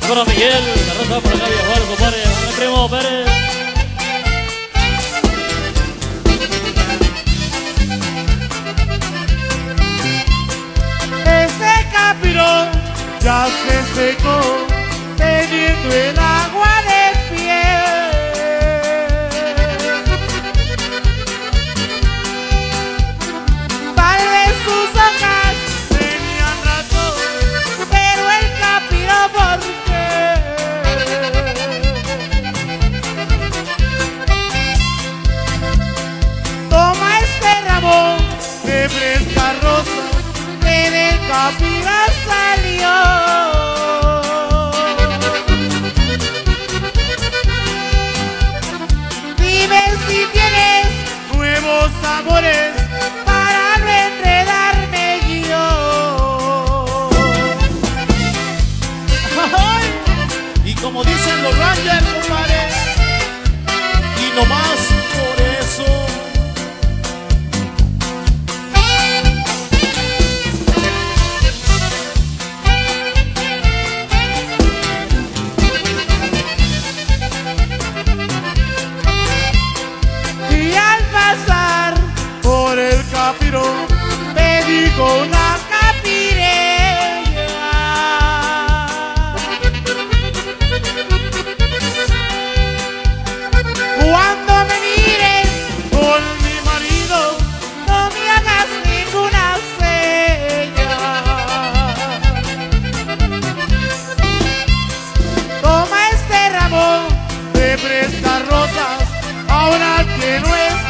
Para Miguel, la raza por acá, Villajuar, compadre. Dale, primo Pérez. Ese capirón ya se secó, teniendo el agua de pie. Tal vez sus hojas tenían razón, pero el capirón, ¿por qué? Toma este ramo de fresca rosa, que del capirón salió. Dime si tienes nuevos amores para no enredarme yo. Y como dicen los Rangers, compadre, y nomás por eso. Y al pasar por el capirón me dijo una capireña: cuando me mires con mi marido, no me hagas ninguna seña. Toma este ramo de frescas rosas, ahora que no es